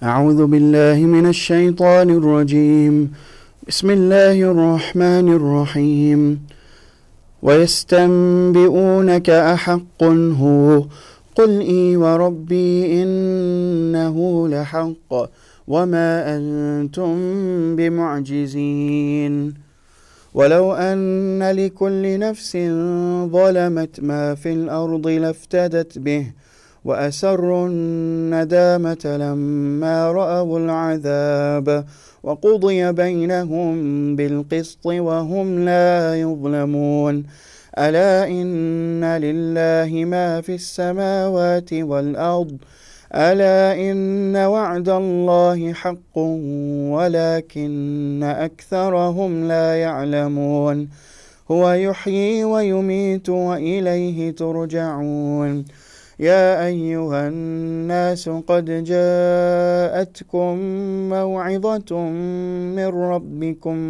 أعوذ بالله من الشيطان الرجيم. بسم الله الرحمن الرحيم. ويستنبئونك أحق هو، قل إي وربي إنه لحق وما أنتم بمعجزين. ولو أن لكل نفس ظلمت ما في الأرض لافتدت به وأسروا الندامة لما رأوا العذاب وقضي بينهم بالقسط وهم لا يظلمون. ألا إن لله ما في السماوات والأرض، ألا إن وعد الله حق ولكن أكثرهم لا يعلمون. هو يحيي ويميت وإليه ترجعون. يا أيها الناس قد جاءتكم موعظة من ربكم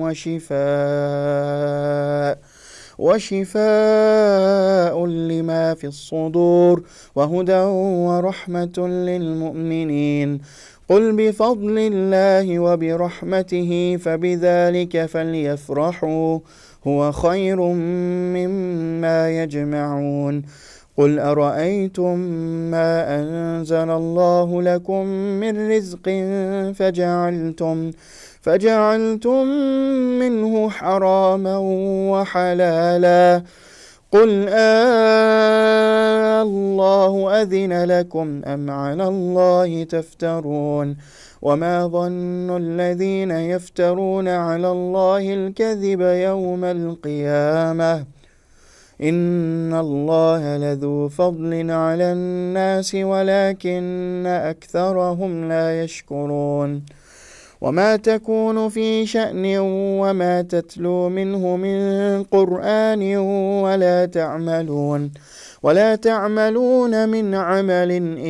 وشفاء لما في الصدور وهدى ورحمة للمؤمنين. قل بفضل الله وبرحمته فبذلك فليفرحوا هو خير مما يجمعون. قل أرأيتم ما أنزل الله لكم من رزق فجعلتم منه حراما وحلالا، قل الله أذن لكم أم على الله تفترون؟ وما ظن الذين يفترون على الله الكذب يوم القيامة؟ إن الله لذو فضل على الناس ولكن أكثرهم لا يشكرون. وما تكون في شأن وما تتلو منه من قرآن ولا تعملون من عمل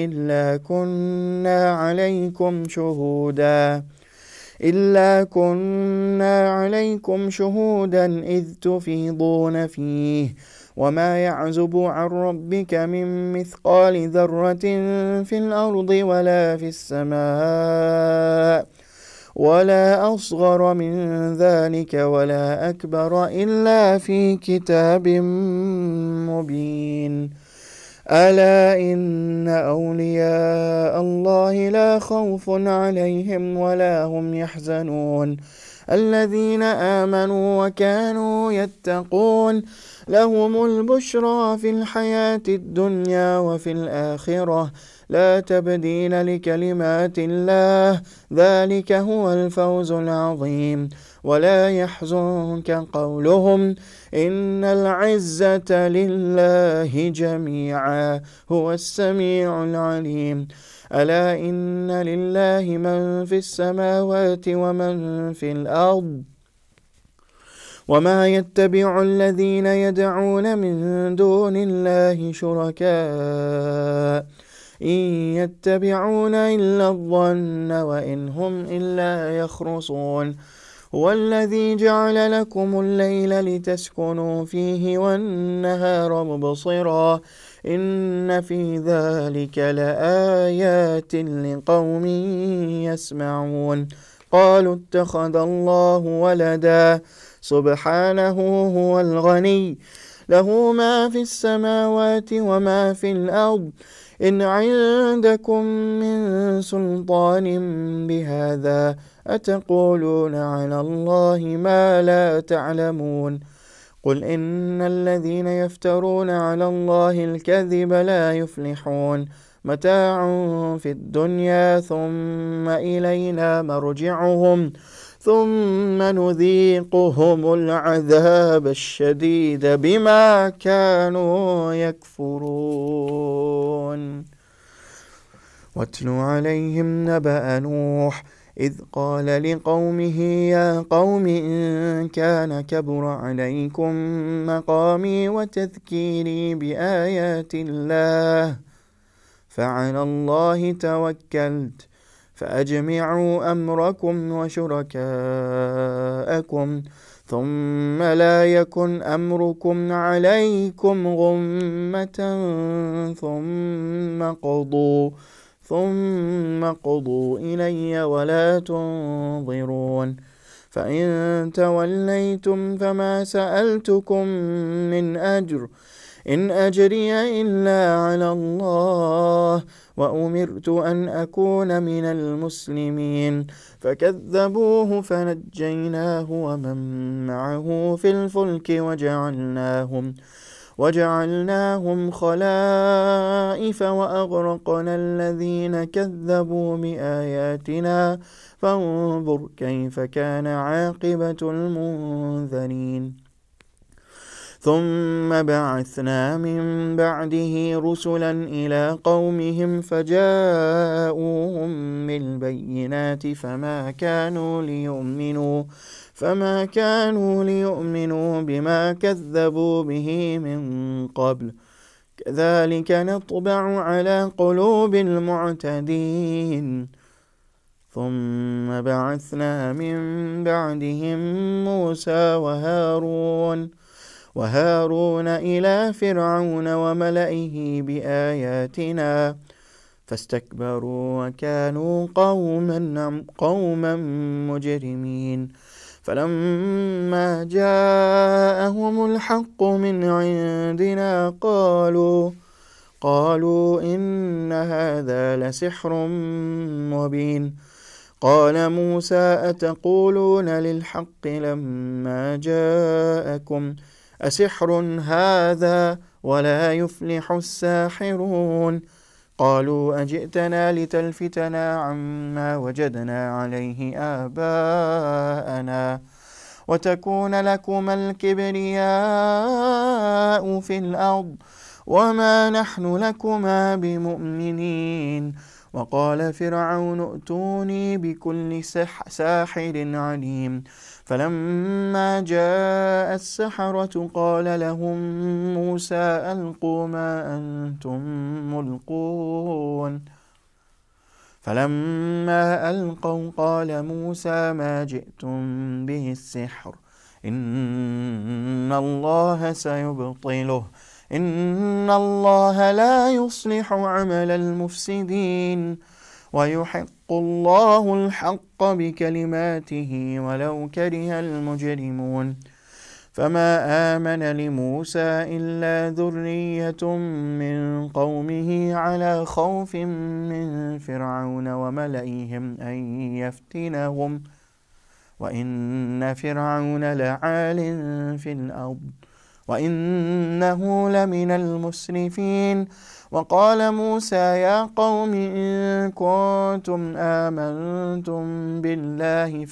إلا كنا عليكم شهودا إذ تفيضون فيه. وما يعزب عن ربك من مثقال ذرة في الأرض ولا في السماء ولا أصغر من ذلك ولا أكبر إلا في كتاب مبين. ألا إن أولياء الله لا خوف عليهم ولا هم يحزنون، الذين آمنوا وكانوا يتقون، لهم البشرى في الحياة الدنيا وفي الآخرة، لا تبديل لكلمات الله، ذلك هو الفوز العظيم. ولا يحزنك قولهم إن العزة لله جميعا هو السميع العليم. ألا إن لله من في السماوات ومن في الأرض، وما يتبع الذين يدعون من دون الله شركاء إن يتبعون إلا الظن وإن هم إلا يخرصون. هو الذي جعل لكم الليل لتسكنوا فيه والنهار مبصرا إن في ذلك لآيات لقوم يسمعون. قالوا اتخذ الله ولدا سبحانه هو الغني له ما في السماوات وما في الأرض إن عندكم من سلطان بهذا أتقولون على الله ما لا تعلمون. قل إن الذين يفترون على الله الكذب لا يفلحون، متاع في الدنيا ثم إلينا مرجعهم ثم نذيقهم العذاب الشديد بما كانوا يكفرون. واتل عليهم نبأ نوح إذ قال لقومه يا قوم إن كان كبر عليكم مقامي وتذكيري بآيات الله فعلى الله توكلت فأجمعوا أمركم وشركاءكم ثم لا يكن أمركم عليكم غمة ثم قضوا إلي ولا تنظرون فإن توليتم فما سألتكم من أجر إن أجري إلا على الله وأمرت أن أكون من المسلمين فكذبوه فنجيناه ومن معه في الفلك وجعلناهم خلائف وأغرقنا الذين كذبوا بآياتنا فانظر كيف كان عاقبة المنذرين ثم بعثنا من بعده رسلا إلى قومهم فجاءوهم بالبينات فما كانوا ليؤمنوا بما كذبوا به من قبل كذلك نطبع على قلوب المعتدين ثم بعثنا من بعدهم موسى وهارون إلى فرعون وملئه بآياتنا فاستكبروا وكانوا قوما مجرمين فلما جاءهم الحق من عندنا قالوا إن هذا لسحر مبين قال موسى أتقولون للحق لما جاءكم أسحر هذا ولا يفلح الساحرون قالوا أجئتنا لتلفتنا عما وجدنا عليه آباءنا وتكون لكما الكبرياء في الأرض وما نحن لكما بمؤمنين وقال فرعون ائتوني بكل ساحر عليم فلما جاء السحرة قال لهم موسى ألقوا ما أنتم ملقون فلما ألقوا قال موسى ما جئتم به السحر إن الله سيبطله إن الله لا يصلح عمل المفسدين ويحق الله الحق بكلماته ولو كره المجرمون فما آمن لموسى إلا ذرية من قومه على خوف من فرعون وملئهم أن يفتنهم وإن فرعون لعال في الأرض وإنه لمن المسرفين وقال موسى يا قوم إن كنتم آمنتم بالله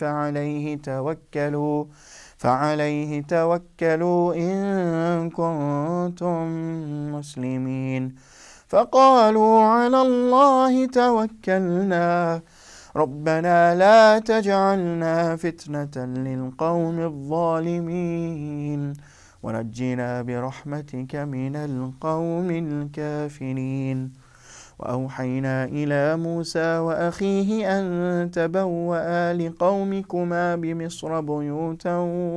فعليه توكلوا إن كنتم مسلمين فقالوا على الله توكلنا ربنا لا تجعلنا فتنة للقوم الظالمين ونجنا برحمتك من القوم الكافرين وأوحينا إلى موسى وأخيه أن تبوأ لقومكما بمصر بيوتا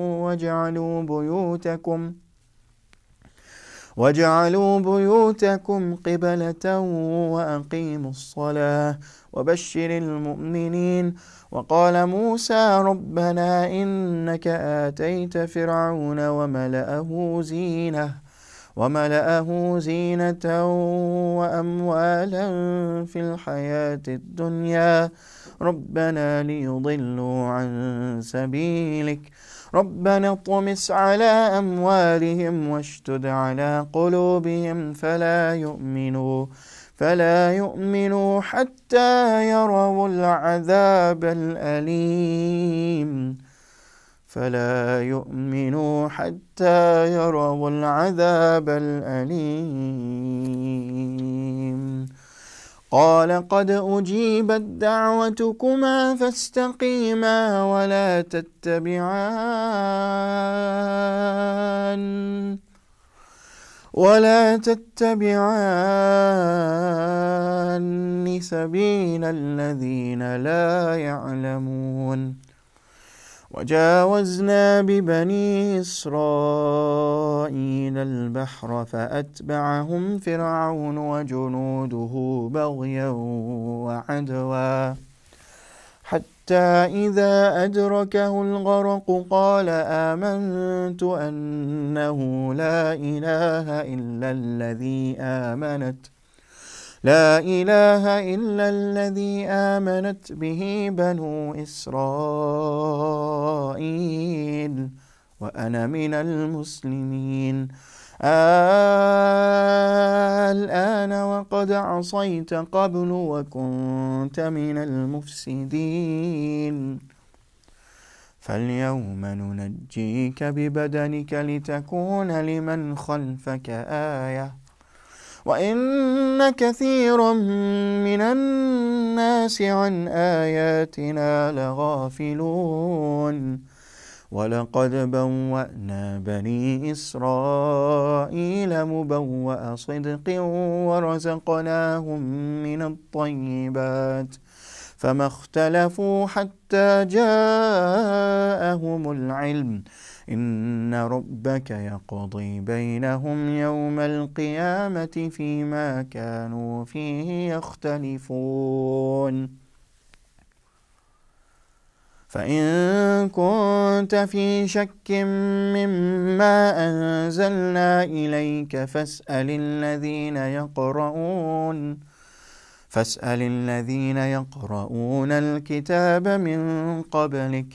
واجعلوا بيوتكم قبلة وأقيموا الصلاة وبشر المؤمنين وقال موسى ربنا إنك آتيت فرعون وملأه زينة وأموالا في الحياة الدنيا ربنا ليضلوا عن سبيلك ربنا اطمس على أموالهم واشتد على قلوبهم فلا يؤمنوا حتى يروا العذاب الأليم قال قد أجيبت دعوتكما فاستقيما ولا تتبعان سبيل الذين لا يعلمون وجاوزنا ببني إسرائيل البحر فأتبعهم فرعون وجنوده بغيا وعدوا حتى إذا أدركه الغرق قال آمنت أنه لا إله إلا الذي آمنت به بنو إسرائيل وأنا من المسلمين الآن وقد عصيت قبل وكنت من المفسدين فاليوم ننجيك ببدنك لتكون لمن خلفك آية وإن كثيرا من الناس عن آياتنا لغافلون ولقد بوأنا بني إسرائيل مبوأ صدق ورزقناهم من الطيبات فما اختلفوا حتى جاءهم العلم إن ربك يقضي بينهم يوم القيامة فيما كانوا فيه يختلفون فإن كنت في شك مما أنزلنا إليك فاسأل الذين يقرؤون الكتاب من قبلك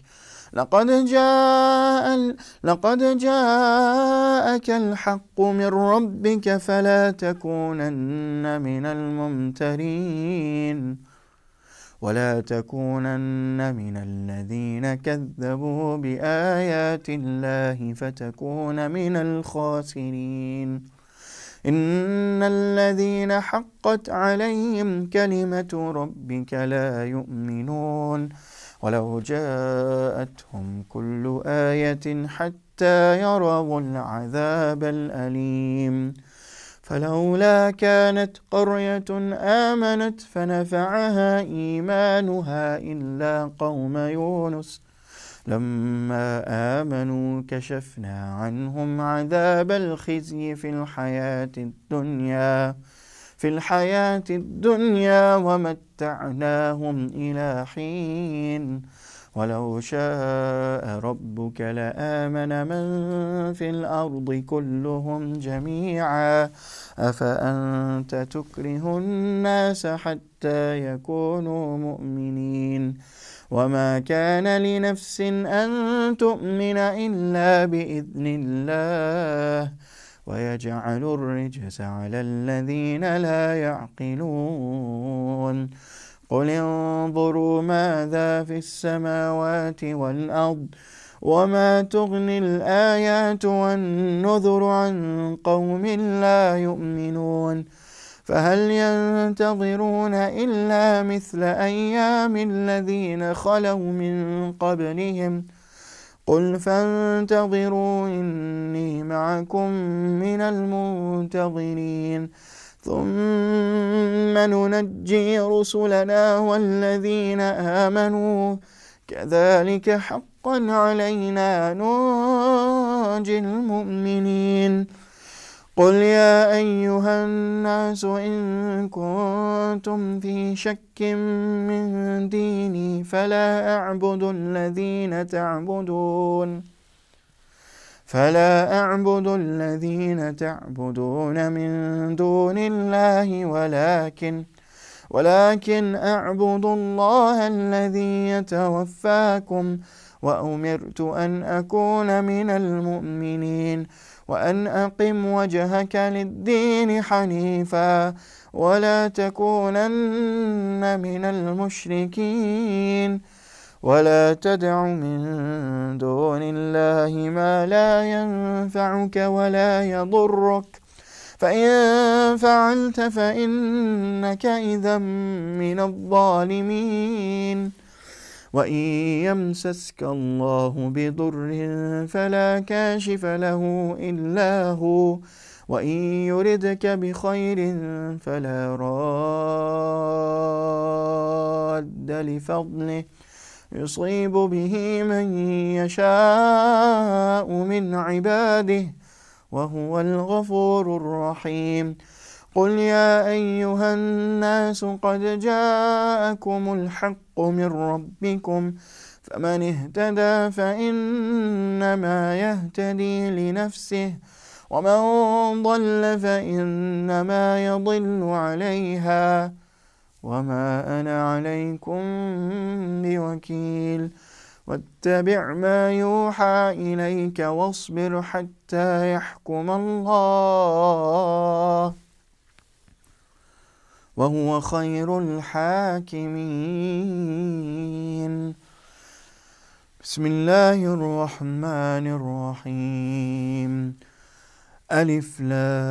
لقد جاءك الحق من ربك فلا تكونن من الممترين ولا تكونن من الذين كذبوا بآيات الله فتكون من الخاسرين إن الذين حقت عليهم كلمة ربك لا يؤمنون ولو جاءتهم كل آية حتى يروا العذاب الأليم فلولا كانت قرية آمنت فنفعها إيمانها إلا قوم يونس لما آمنوا كشفنا عنهم عذاب الخزي في الحياة الدنيا ومتعناهم إلى حين ولو شاء ربك لآمن من في الأرض كلهم جميعا أفأنت تكره الناس حتى يكونوا مؤمنين وما كان لنفس أن تؤمن إلا بإذن الله ويجعل الرجس على الذين لا يعقلون قل انظروا ماذا في السماوات والأرض وما تغني الآيات والنذر عن قوم لا يؤمنون فهل ينتظرون إلا مثل أيام الذين خلوا من قبلهم قل فانتظروا إني معكم من المنتظرين ثم ننجي رسلنا والذين آمنوا كذلك حقا علينا ننجي المؤمنين قل يا أيها الناس إن كنتم في شك من ديني فلا أعبد الذين تعبدون من دون الله ولكن أعبد الله الذي يتوفاكم وأمرت أن أكون من المؤمنين وأن أقم وجهك للدين حنيفا ولا تكونن من المشركين ولا تدع من دون الله ما لا ينفعك ولا يضرك فإن فعلت فإنك إذا من الظالمين وإن يمسسك الله بضر فلا كاشف له إلا هو وإن يردك بخير فلا راد لفضله يصيب به من يشاء من عباده وهو الغفور الرحيم. قل يا أيها الناس قد جاءكم الحق من ربكم فمن اهتدى فإنما يهتدي لنفسه ومن ضل فإنما يضل عليها وما أنا عليكم بوكيل. واتبع ما يوحى إليك واصبر حتى يحكم الله وهو خير الحاكمين. بسم الله الرحمن الرحيم. ألف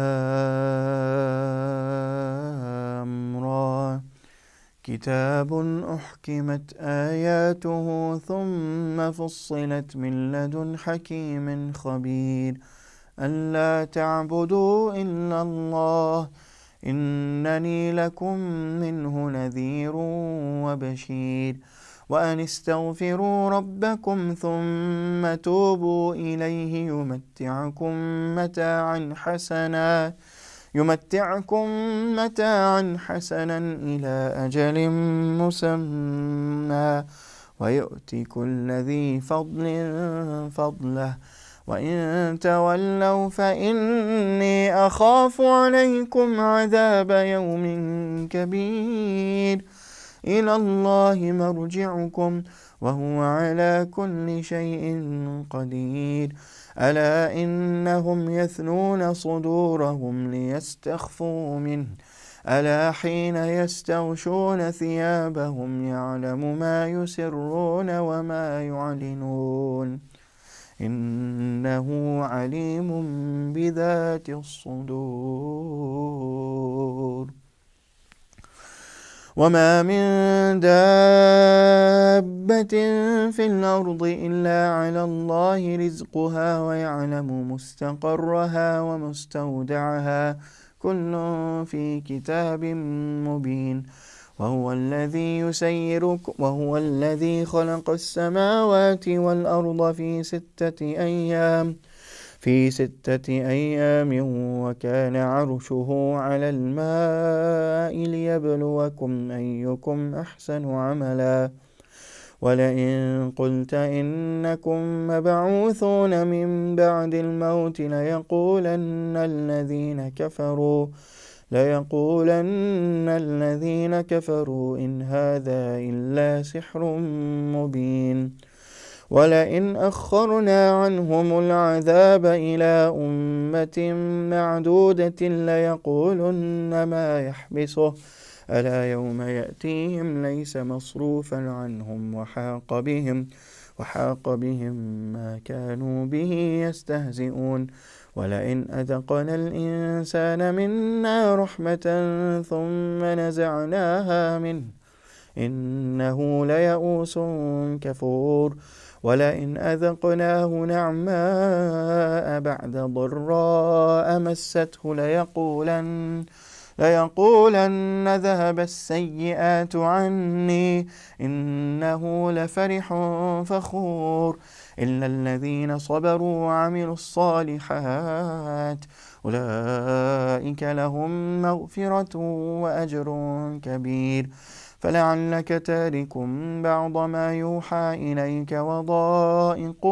لام را كتاب أحكمت آياته ثم فصلت من لدن حكيم خبير ألا تعبدوا إلا الله إنني لكم منه نذير وبشير وأن استغفروا ربكم ثم توبوا إليه يمتعكم متاعا حسنا إلى أجل مسمى ويؤتي كل ذي فضل فضله وإن تولوا فإني أخاف عليكم عذاب يوم كبير إلى الله مرجعكم وهو على كل شيء قدير. ألا إنهم يثنون صدورهم ليستخفوا منه ألا حين يستغشون ثيابهم يعلم ما يسرون وما يعلنون إنه عليم بذات الصدور. وما من دابة في الأرض إلا على الله رزقها ويعلم مستقرها ومستودعها كل في كتاب مبين. وهو الذي خلق السماوات والأرض في 6 أيام وكان عرشه على الماء ليبلوكم أيكم أحسن عملا. ولئن قلت إنكم مبعوثون من بعد الموت ليقولن الذين كفروا إن هذا إلا سحر مبين. ولئن أخرنا عنهم العذاب إلى أمة معدودة ليقولن ما يحبسه ألا يوم يأتيهم ليس مصروفا عنهم وحاق بهم ما كانوا به يستهزئون. ولئن أذقنا الإنسان منا رحمة ثم نزعناها منه إنه ليئوس كفور. ولئن أذقناه نعماء بعد ضراء مسته ليقولن ذهب السيئات عني إنه لفرح فخور. إلا الذين صبروا وعملوا الصالحات أولئك لهم مغفرة وأجر كبير. فلعلك تارك بعض ما يوحى إليك وضائق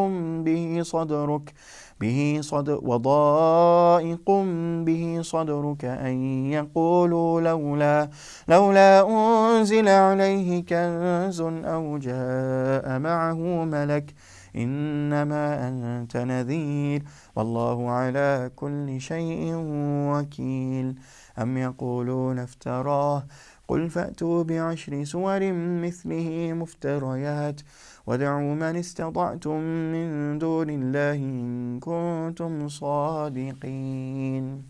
به صدرك أن يقولوا لولا أنزل عليه كنز أو جاء معه ملك إنما أنت نذير والله على كل شيء وكيل. أم يقولون افتراه قل فأتوا ب10 سور مثله مفتريات ودعوا من استطعتم من دون الله إن كنتم صادقين.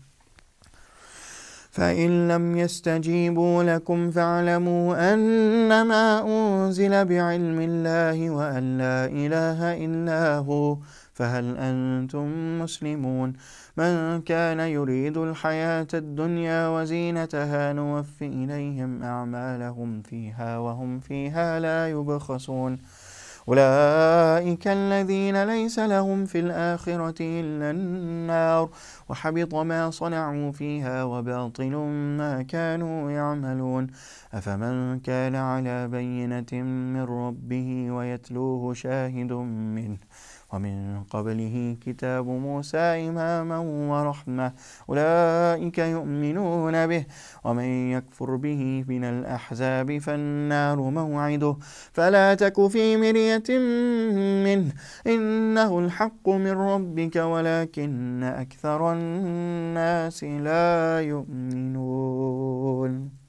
فإن لم يستجيبوا لكم فاعلموا أنما أنزل بعلم الله وأن لا إله إلا هو فهل أنتم مسلمون. من كان يريد الحياة الدنيا وزينتها نوفي إليهم أعمالهم فيها وهم فيها لا يبخسون. أولئك الذين ليس لهم في الآخرة إلا النار وحبط ما صنعوا فيها وباطل ما كانوا يعملون أفمن كان على بينة من ربه ويتلوه شاهد منه ومن قبله كتاب موسى إماما ورحمة أولئك يؤمنون به ومن يكفر به من الأحزاب فالنار موعده فلا تك في مرية منه إنه الحق من ربك ولكن أكثر الناس لا يؤمنون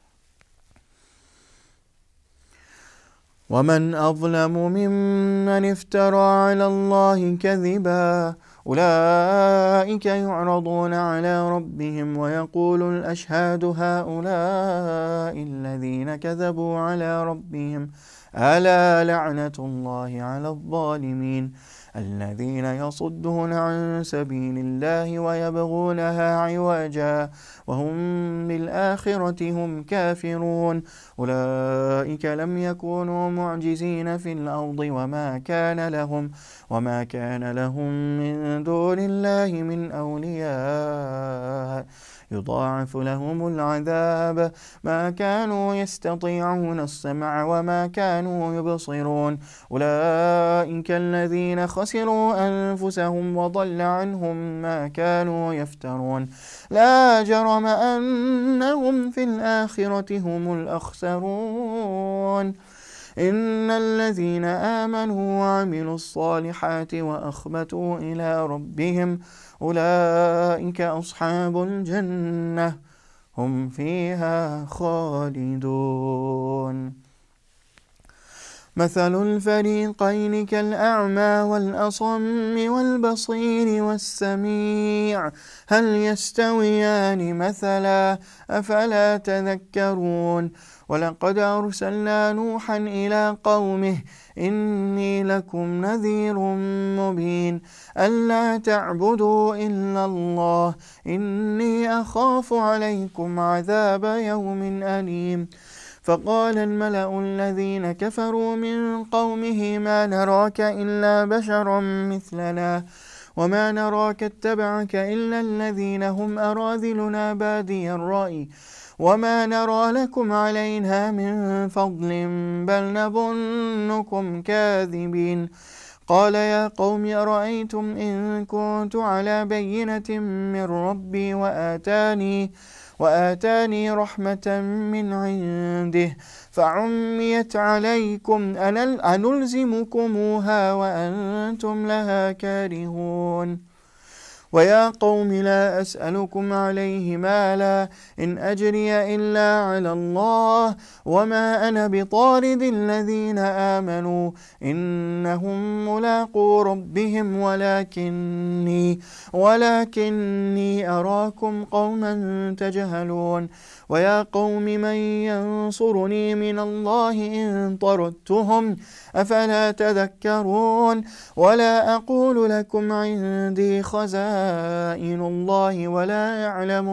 ومن أظلم ممن افترى على الله كذبا أولئك يعرضون على ربهم ويقول الأشهاد هؤلاء الذين كذبوا على ربهم ألا لعنة الله على الظالمين الذين يصدون عن سبيل الله ويبغونها عوجا وهم بالآخرة هم كافرون أولئك لم يكونوا معجزين في الأرض وما كان لهم من دون الله من أولياء يضاعف لهم العذاب ما كانوا يستطيعون السمع وما كانوا يبصرون أولئك الذين خسروا أنفسهم وضل عنهم ما كانوا يفترون لا جرم أنهم في الآخرة هم الأخسرون إن الذين آمنوا وعملوا الصالحات وأخبتوا إلى ربهم أولئك أصحاب الجنة هم فيها خالدون مثل الفريقين كالأعمى والأصم والبصير والسميع هل يستويان مثلا أفلا تذكرون ولقد أرسلنا نوحا إلى قومه إني لكم نذير مبين ألا تعبدوا إلا الله إني أخاف عليكم عذاب يوم أليم فقال الملأ الذين كفروا من قومه ما نراك إلا بشرا مثلنا وما نراك اتبعك إلا الذين هم أراذلنا بادي الرأي وما نرى لكم علينا من فضل بل نظنكم كاذبين قال يا قوم أرأيتم إن كنت على بينة من ربي وآتاني رحمة من عنده فعميت عليكم أنلزمكموها وأنتم لها كارهون ويا قوم لا أسألكم عليه مالا إن أجري إلا على الله وما أنا بطارد الذين آمنوا إنهم ملاقو ربهم ولكني أراكم قوما تجهلون ويا قوم من ينصرني من الله إن طردتهم أفلا تذكرون ولا أقول لكم عندي خزائن الله ولا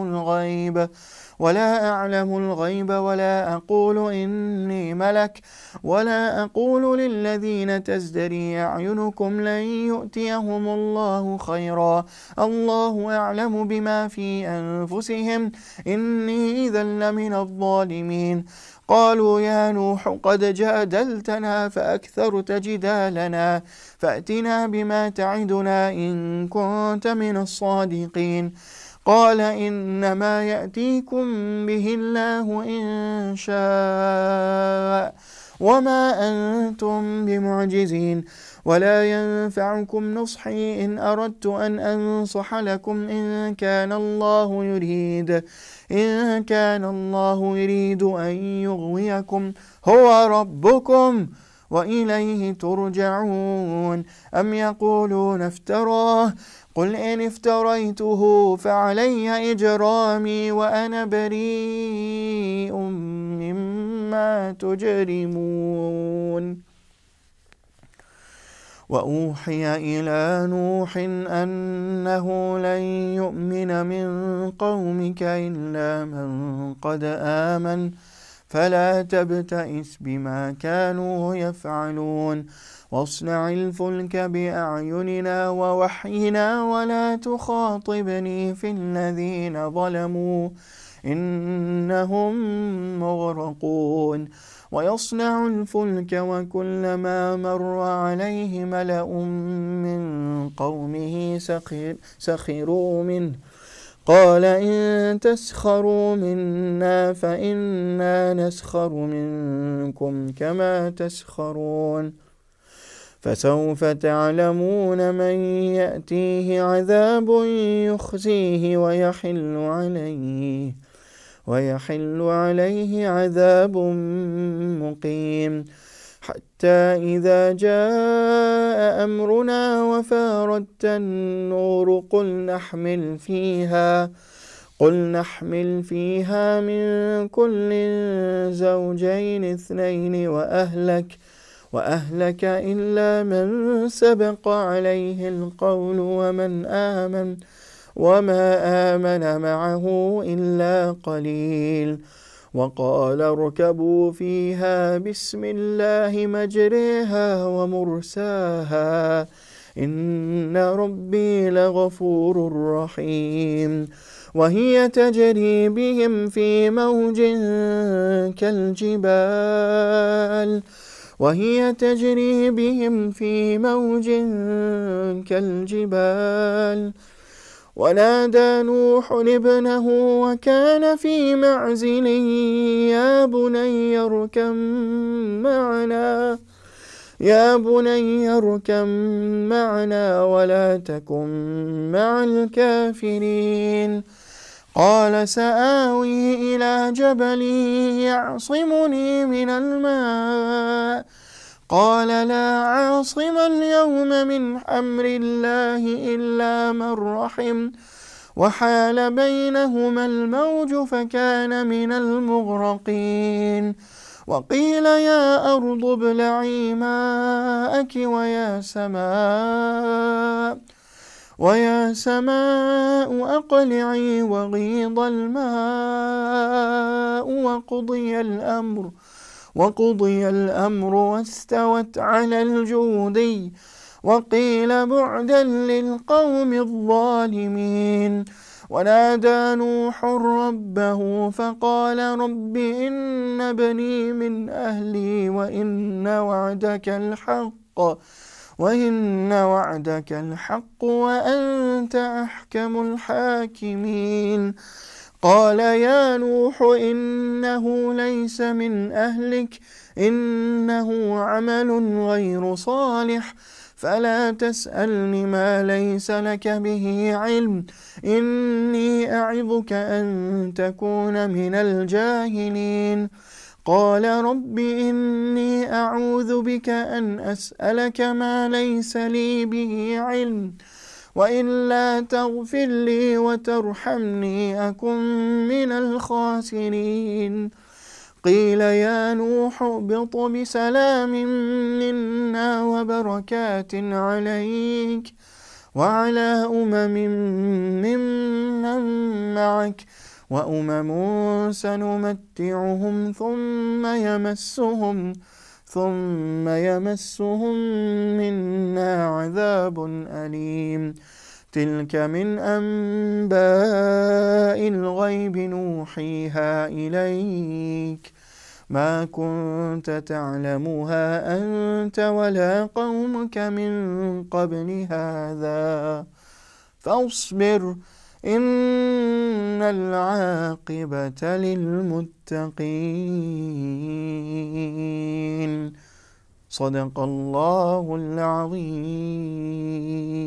أعلم الغيب ولا أقول إني ملك ولا أقول للذين تزدري أعينكم لن يؤتيهم الله خيرا الله أعلم بما في أنفسهم إني إذا لمن الظالمين قالوا يا نوح قد جادلتنا فأكثرت جدالنا فأتنا بما تعدنا إن كنت من الصادقين قال إنما يأتيكم به الله إن شاء وما أنتم بمعجزين ولا ينفعكم نصحي إن أردت أن أنصح لكم إن كان الله يريد أن يغويكم هو ربكم وإليه ترجعون أم يقولون افتراه قل إن افتريته فعلي إجرامي وأنا بريء مما تجرمون وأوحي إلى نوح أنه لن يؤمن من قومك إلا من قد آمن فلا تبتئس بما كانوا يفعلون واصنع الفلك بأعيننا ووحينا ولا تخاطبني في الذين ظلموا إنهم مغرقون ويصنع الفلك وكلما مر عليه ملأ من قومه سخروا منه قال إن تسخروا منا فإنا نسخر منكم كما تسخرون فسوف تعلمون من يأتيه عذاب يخزيه ويحل عليه عذاب مقيم حتى إذا جاء أمرنا وفارت النور قل نحمل فيها من كل زوجين اثنين وأهلك إلا من سبق عليه القول وما آمن معه إلا قليل وقال اركبوا فيها بسم الله مجريها ومرساها إن ربي لغفور رحيم وهي تجري بهم في موج كالجبال ونادى نوح ابنه وكان في معزل يا بني اركم معنا ولا تكن مع الكافرين قال سآوي إلى جبل يعصمني من الماء قال لا عاصم اليوم من أمر الله إلا من رحم وحال بينهما الموج فكان من المغرقين وقيل يا أرض ابلعي ماءك ويا سماء أقلعي وغيض الماء وقضي الأمر واستوت على الجودي وقيل بعدا للقوم الظالمين ونادى نوح ربه فقال رب إن ابني من أهلي وإن وعدك الحق وأنت أحكم الحاكمين قال يا نوح إنه ليس من أهلك إنه عمل غير صالح فلا تسألني ما ليس لك به علم إني أعظك أن تكون من الجاهلين قال رب إني أعوذ بك أن أسألك ما ليس لي به علم وإلا تغفر لي وترحمني أكن من الخاسرين قيل يا نوح اهبط بسلام منا وبركات عليك وعلى ممن معك وأمم سنمتعهم ثم يمسهم منا عذاب أليم تلك من أنباء الغيب نوحيها إليك ما كنت تعلمها أنت ولا قومك من قبل هذا فاصبر إن العاقبة للمتقين صدق الله العظيم.